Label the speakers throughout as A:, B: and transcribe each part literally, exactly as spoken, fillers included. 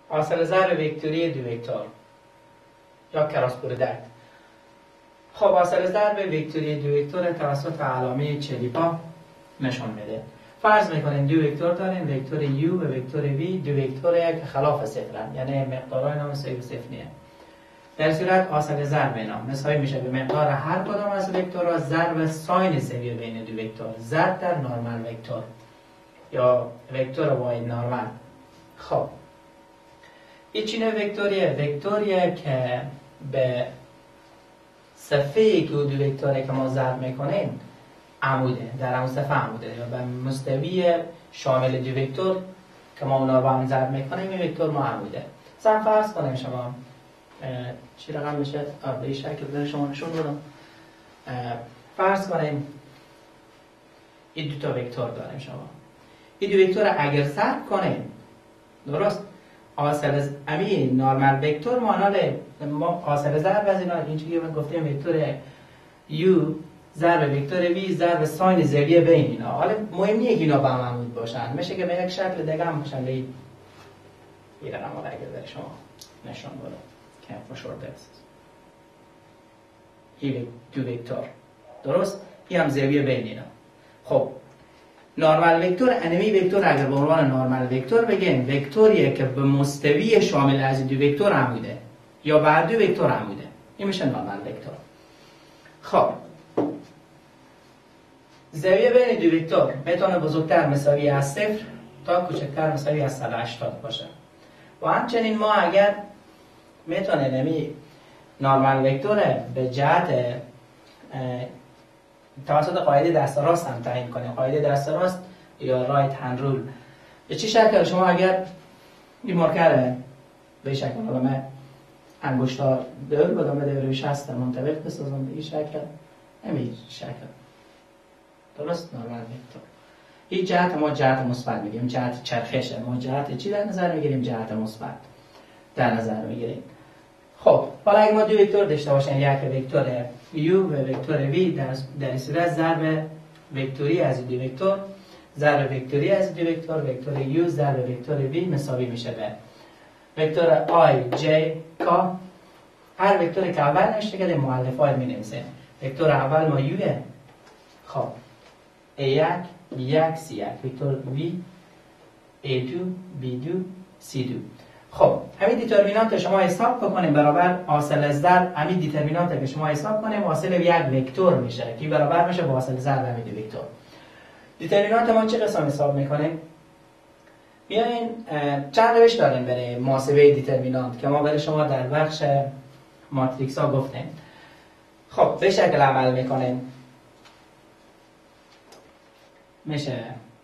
A: حاصل ضرب وکتوری دو وکتور یا کراس پرودکت. خب حاصل ضرب وکتوری دو وکتور توسط علامه چلیپا نشون میده. فرض میکنیم دو وکتور داریم، وکتور u و وکتور v، دو وکتور که خلاف صفرن، یعنی مقدارهای نام صفر و صفر نیه. در صورت حاصل ضرب اینا مساوی میشه به مقدار هر کدام از وکتورها ضرب ساین زاویه بین دو وکتور، ضرب در نورمال وکتور یا وکتور واید نورمال. خب این چینه وکتوریه؟ وکتوریه که به صفحه‌ای که دو وکتوره که ما ضرب میکنیم عموده، در همون صفحه عموده یا به مستوی شامل دو وکتور که ما اونا با هم ضرب میکنیم این وکتور ما عموده. مثلا فرض کنیم شما چی رقم میشه؟ به این شکل در شما نشون بدم. فرض کنیم این دو تا وکتور داریم شما. این دو وکتور اگر ضرب کنیم درست حاصل امی نورمال وکتور ماناله ما حاصل ضرب از اینا اینجوری من گفتیم وکتور u ضرب وکتور v ضرب ساین زاویه بین اینا. حالا مهم نیست که اینا با هم عمود باشن، میشه که به یک شکل دیگه هم باشن. به این رقم رو اگر در شما نشون بدم که فشرده است این دو وکتور درست این هم زاویه بین اینا. خب نورمال وکتور انمی وکتور اگر به عنوان نورمال وکتور بگیم وکتوریه که به مستوی شامل از دو وکتور عموده یا بر دو وکتور عموده، این میشه نورمال وکتور. خب زاویه بین دو وکتور میتونه بزرگتر مساوی از صفر تا کوچکتر مساوی از صد و هشتاد باشه. و همچنین ما اگر میتونه نمی نورمال وکتور به جهت توسط قاعده دست راست هم تعیین کنیم. قاعده دست راست یا رایت هند رول به چه شکل؟ شما اگر این مارکر به شکل علامه انگشتار دور بدم به روی شست منطبق بسازم به این شکل، همین شکل درست نورمال وکتور. این جهت ما جهت مثبت میگیم، جهت چرخشه. ما جهت چی در نظر میگیریم؟ جهت مثبت در نظر میگیریم. خب حالا اگه ما دو وکتور داشته باشیم، یک وکتور u و وکتور v، در در صورت ضرب وکتوری از دو وکتور ضرب وکتوری از دو وکتور وکتور u ضرب وکتور v مساوی میشه به وکتور i j k. هر وکتوری که اول نوشته کردیم مؤلفات می‌نویسیم. وکتور اول ما u. خب a یک b یک c یک، وکتور v a دو b دو c دو. خب همین دیترمینانت شما حساب بکنیم برابر حاصل ضرب همین دیترمینانت که شما حساب کنیم حاصل یک وکتور میشه که برابر میشه با حاصل ضرب همین دو وکتور. دیترمینانت ما چه قسم حساب میکنیم؟ بیاین چند روش داریم برای محاسبه دیترمینانت که ما برای شما در بخش ماتریکس ها گفتیم. خب به شکل عمل میکنیم. میشه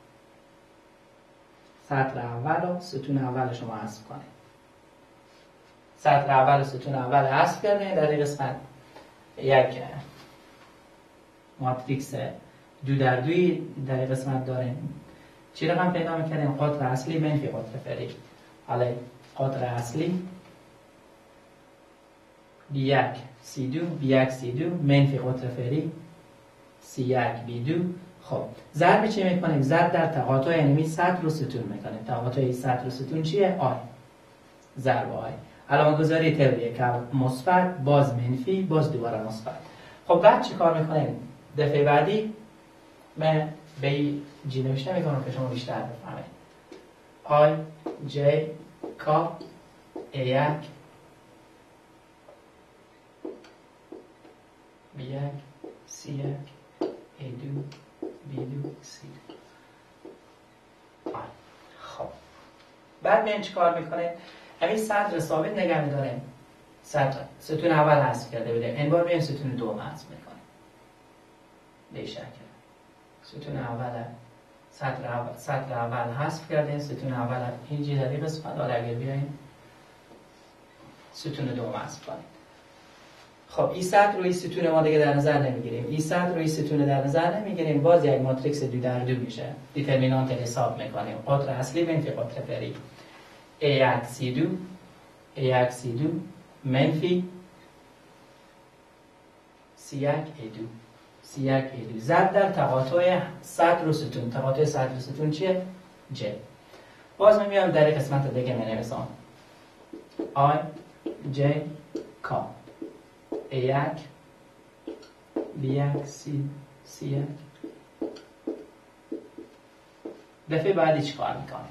A: سطر اول و ستون اول شما حذف کنید. سطر اول و ستون اول حذف کردیم. در این قسمت یک ماتریکس دو در دوی در این قسمت داریم. چی رقم پیدا میکنیم؟ قطر اصلی منفی قطر فعلی. حالا قطر اصلی بی یک سی دو بی یک سی دو منفی قطر فعلی سی یک بی دو. خب ضرب چی میکنیم؟ ضرب در تقاطع انمی سطر و ستون میکنیم. تقاطع سطر و ستون چیه؟ آی. ضرب آی. علامه گذاری تئوریه که مثبت باز منفی باز دوباره مثبت. خب بعد چی کار میکنیم؟ دفعه بعدی من به جی نوشته میکنم که شما بیشتر بفهمید. آی جی کا ای یک بی یک سی یک ای دو بی دو سی دو. خب بعد میان چی کار میکنه؟ همین سطر ثابت نگه میداریم. سطر ستون اول حذف کرده بوده، این بار میان ستون دوم حذف میکنه. به شکل ستون اول سطر اول سطر اول حذف کردیم. ستون اول اینجی در این قسمت. حالا اگر بیایم ستون دوم حذف کنیم. خب این سطر روی ستون ما دیگه در نظر نمیگیریم. این سطر روی ستون در نظر نمیگیریم. باز یک ماتریکس دو در دو میشه. دیترمینانت حساب میکنیم. قطر اصلی منفی قطر فعلی ای یک سی دو ای یک سی دو منفی سی یک ای دو سی یک ای دو ضرب در تقاطع سطر و ستون. تقاطع سطر و ستون چیه؟ ج. باز میام در قسمت دیگه مینویسم. آی جی کا ای یک بی یک سی سی یک. دفعه بعدی چی کار میکنیم؟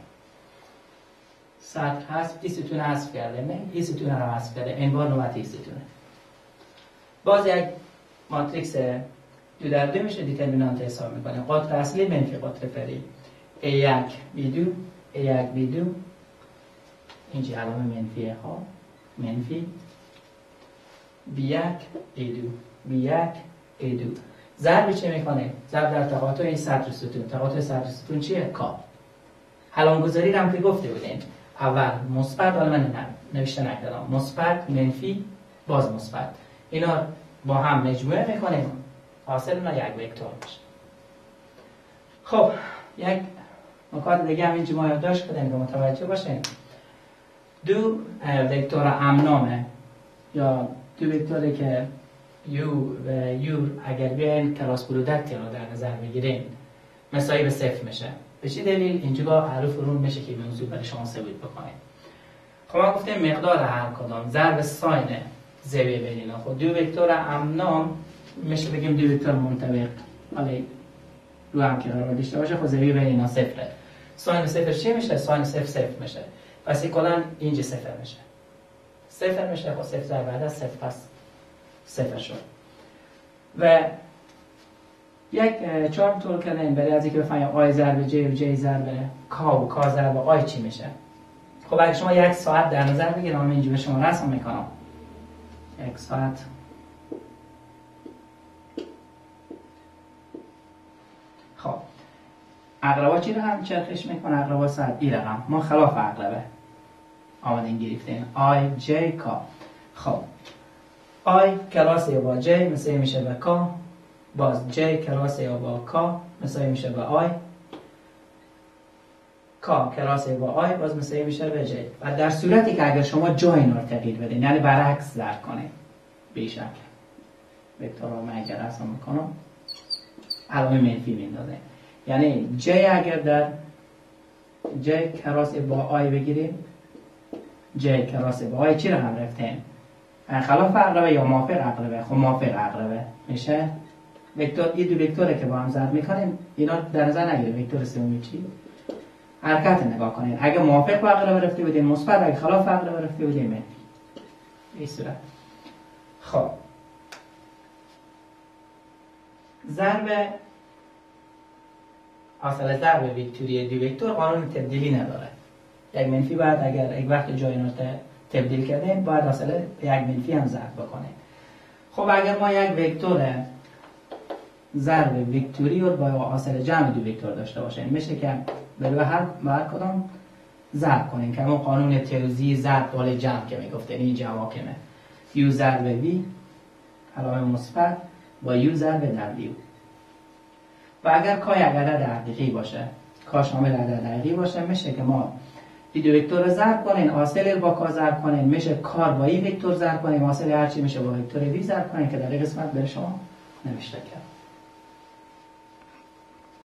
A: سطر هست، ای ستون حذف کرده، نه ای ستون رو حذف کرده، این بار نوبت ای ستونه. باز یک ماتریکس دو در دو میشه، دیترمینانت حساب میکنیم. قطر اصلی منفی قطر فعلی ای یک بی دو ای یک بی دو، اینجا علامه منفیه ها، منفی بی یک ای دو بی یک ای دو. ضرب چه میکنه؟ ضرب در تقاطع این سطر ستون. تقاطع سطر ستون چیه؟ کا. حلان گذاری رو هم که گفته بودیم، اول مثبت، حالا من نوشته نکردم، مثبت منفی باز مثبت، اینا با هم مجموعه میکنیم، حاصل اینا یک وکتور میشه. خب یک نکات دیگه هم اینجا ما یادداشت کردیم که متوجه باشین. دو وکتور امنامه یا دو وکتوری که یو و یو اگر بیاین کلاس پرودکت رو در نظر بگیریم مساوی به صفر میشه. به چه دلیل؟ اینجا حروف رون میشه که موضوع برای شما ثابت بکنیم. خب ما گفتیم مقدار هر کدام ضرب ساین زاویه بین اینا. خب دو وکتور امنام میشه بگیم دو وکتور منطبق، حالا رو هم که قرار داشته باشه، خب زاویه بین اینا صفره. ساین صفر چی میشه؟ ساین صفر صفر میشه. پس کلا اینجا صفر میشه. صفر میشه، خب صفر ضرب بعد از صفر پس صفر شد. و یک چهار طور کردن برای از اینکه بفهمیم آی ضرب جی و جی ضرب کا و کا ضرب آی چی میشه. خب اگه شما یک ساعت در نظر بگیرم، من اینجا به شما رسم میکنم یک ساعت. خب اقربا چی رقم چرخش میکنه؟ اقربا ساعت ای رقم، ما خلاف اقربه آمدین گرفتیم آی جی کا. خب آی کلاس یا با جی مثل میشه به کا، باز جی کلاس یا با کا مثل میشه به آی، کا کلاس یا با آی باز مثل میشه به جی. و در صورتی که اگر شما جای اینا رو تغییر بدین، یعنی برعکس ضرب کنید، به شکل وکتور رو من اگر رسم میکنم علامه منفی میندازه، یعنی جی اگر در جی کلاس با آی بگیریم، جی کلاس با آی چی رو هم رفتیم؟ خلاف اقربه یا موافق اقربه؟ خب موافق اقربه میشه. وکتور این دو وکتوره که با هم ضرب میکنیم، اینا در نظر نگیرید. وکتور سومی چی؟ حرکت نگاه کنید. اگه موافق با اقربه رفته بودیم مثبت، اگه خلاف اقربه رفته بودیم منفی. این صورت. خب ضرب اصل ضرب وکتوری دو وکتور قانون تبدیلی نداره. یک منفی بعد اگر یک وقت جای اینا تبدیل کردیم باید اصلا یک منفی هم ضرب بکنیم. خب اگر ما یک وکتور ضرب وکتوری رو با اصل جمع دو وکتور داشته باشیم، میشه که برای هر هر کدام ضرب کنیم که همون قانون توزیع ضرب قابل جمع که میگفتن این جواکمه. یو ضرب وی علامه مثبت با یو ضرب دبلیو. و اگر کا یک عدد حقیقی باشه، کا شامل عدد حقیقی باشه، میشه که ما این دو وکتور رو ضرب کنین، حاصل با کا ضرب کنین، میشه کار با این وکتور ضرب کنین، حاصل هرچی میشه با وکتور وی ضرب کنین که در این قسمت به شما نوشته کرد.